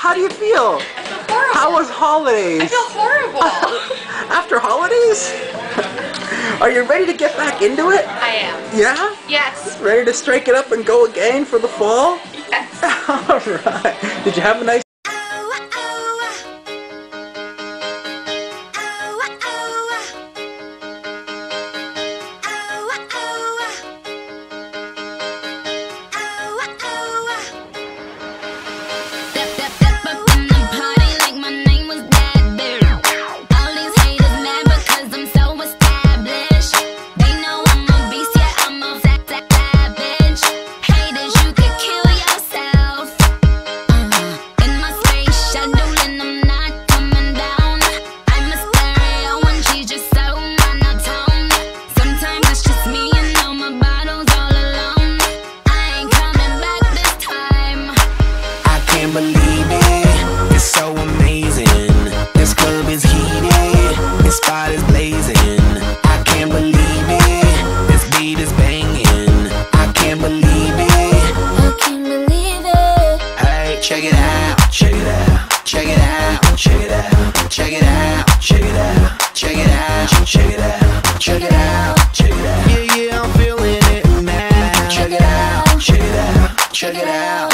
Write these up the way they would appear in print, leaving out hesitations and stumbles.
How do you feel? Horrible. How was holidays? I feel horrible. After holidays? Are you ready to get back into it? I am. Yeah? Yes. Ready to strike it up and go again for the fall? Yes. Alright. Did you have a nice believe it, it's so amazing. This club is heated, this spot is blazing. I can't believe it, this beat is banging. I can't believe it, I can't believe it. hey, check it out, check it out, check it out, check it out, check it out, check it out, check it out, check it out, check it out, check it out. Yeah, yeah, I'm feeling it now. Check it out, check it out, check it out.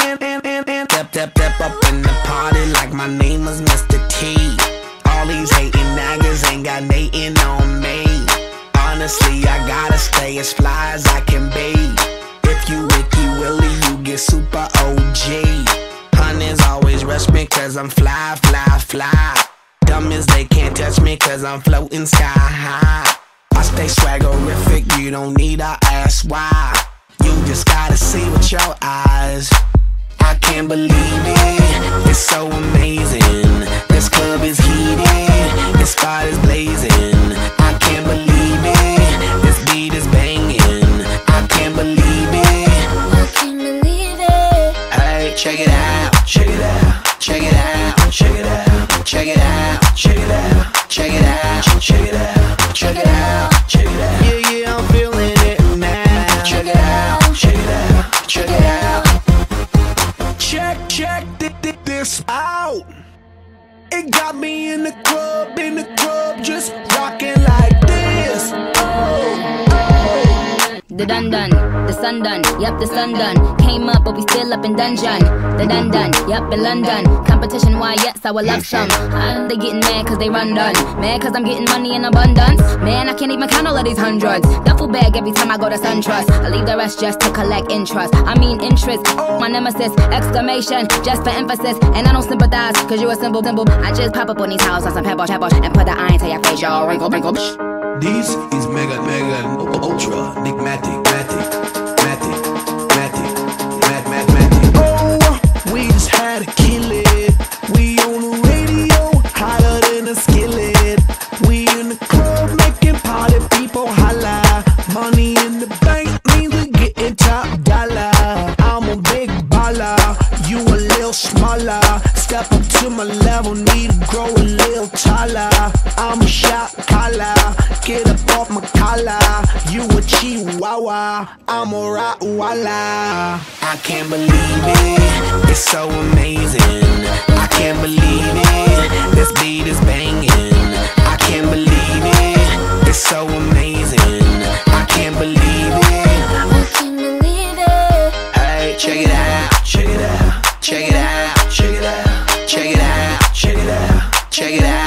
Step up in the party like my name was Mr. T. All these hating niggas ain't got nothing on me. Honestly, I gotta stay as fly as I can be. If you Wiki Willie, you get super OG. Honeys always rush me cause I'm fly, fly, fly. Dumb as they can't touch me cause I'm floating sky high. I stay swaggerific, you don't need to ask why. You just gotta see with your eyes. I can't believe it, it's so amazing. This club is heated, this spot is blazing. I can't believe it, this beat is banging. I can't believe it, I can't believe it. hey, check it out, check it out, check it out, check it out, check it out, check it out, check it out, check it out, check it out, check it out. Yeah, yeah, I'm feeling it now. Check it out, check it out, check it out. Check this out. It got me in the club, just rocking like this. Oh, oh. The dun dun, the sun done, yep, the sun done. Came up, but we still up in dungeon. The dun dun, yep, in London. Competition, why, yes, I would love some. They getting mad cause they run done. Mad cause I'm getting money in abundance. Man, I can't even count all of these hundreds. Duffel bag every time I go to SunTrust. I leave the rest just to collect interest. I mean interest, my nemesis, exclamation, just for emphasis. And I don't sympathize cause you a simple. I just pop up on these houses on some pebble, and put the iron to your face, y'all. Wrinkle. This is mega, ultra, enigmatic, matic. Oh, we just had to kill it. We on the radio, hotter than a skillet. We in the club making party people holla. Money in the bank means we getting top dollar. I'm a big baller, you a little smaller. Step up to my level, need to grow a little taller. I'm a shot caller, get up off my collar. You a chihuahua, I'm a Rottweiler. I can't believe it, it's so amazing. I can't believe it, this beat is banging. I can't believe it, it's so amazing. I can't believe it, I can't believe it. hey, check it out, check it out, check it out, check it out, check it out, check it out, check it out.